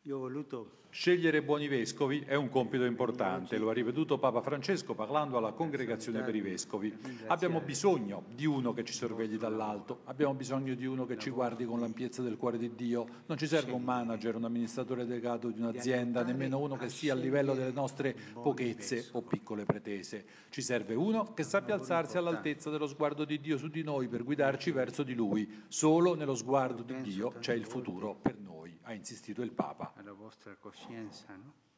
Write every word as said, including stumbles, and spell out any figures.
Io ho voluto Scegliere buoni vescovi è un compito importante, lo ha ripetuto Papa Francesco parlando alla Congregazione per i Vescovi. Abbiamo bisogno di uno che ci sorvegli dall'alto, abbiamo bisogno di uno che ci guardi con l'ampiezza del cuore di Dio. Non ci serve un manager, un amministratore delegato di un'azienda, nemmeno uno che sia a livello delle nostre pochezze o piccole pretese. Ci serve uno che sappia alzarsi all'altezza dello sguardo di Dio su di noi per guidarci verso di Lui. Solo nello sguardo di Dio c'è il futuro per noi, ha insistito il Papa. alla vostra coscienza, no?